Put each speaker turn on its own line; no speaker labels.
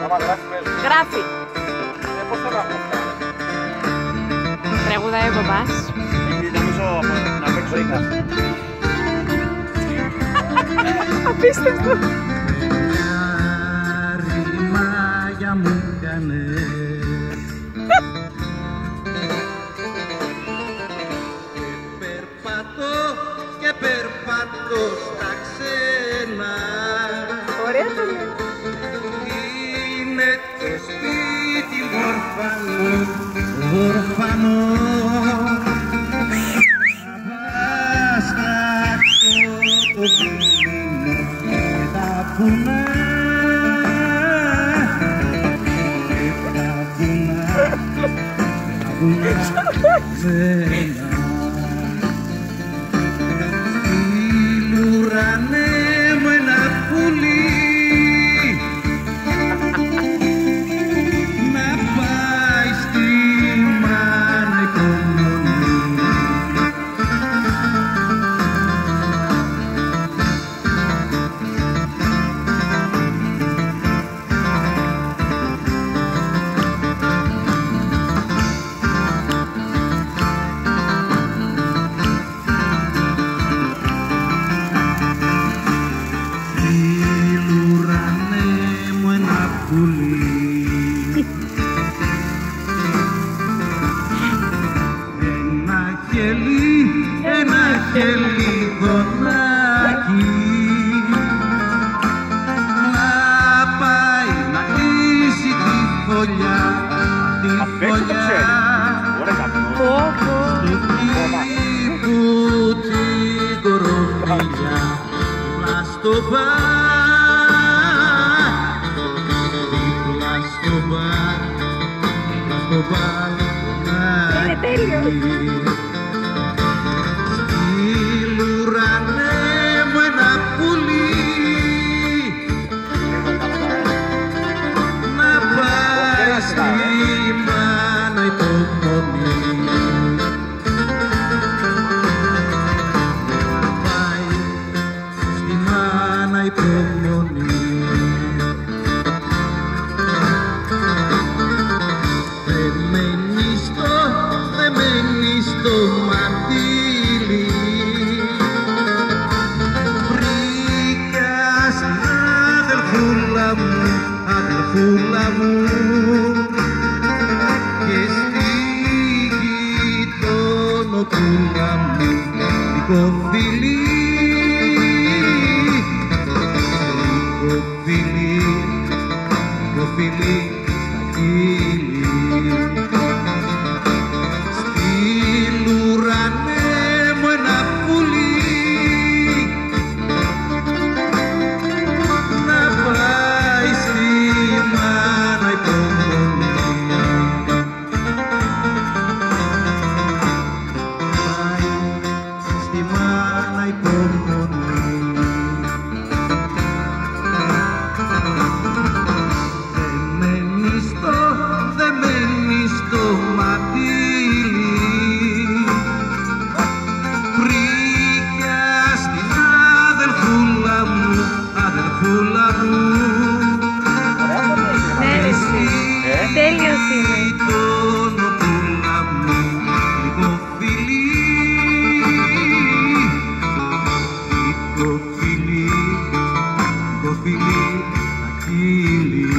Γράφει. Τραγουδάει ο παπάς. Απίστευτο.
Ρημάγια μου κάνες και περπατώ στα ξένα.
Ωραία το λέει.
Είναι το σπίτι μου ορφανό. Βάστακτο το βουνό και τα βουνά. Ουρανέ μου ένα πουλί να πάει στη μάνα υπομονή. Ένα χελιδονάκι να πάει να κλείσει τη φωλιά, τη φωλιά εκεί που την κοροφιλιά δίπλα στο μπαρ, δίπλα στο μπαρ, δίπλα στο μπαρ.
Είναι τέλειο. Αδελφούλα μου και στη γειτονοπούλα μου λυκοφιλή, λυκοφιλή, λυκοφιλή στα χείλη. Στείλ ουρανέ μου ένα πουλί να πάει στη μάνα υπομονή. Πάει στη μάνα υπομονή. Δεμένη στο ματήλι βρήκα στην αδελφούλα μου, αδελφούλα μου. Τέλειος είναι.
Γειτονοπούλα μου λυκοφιλή, λυκοφιλή, λυκοφιλή στα χείλη.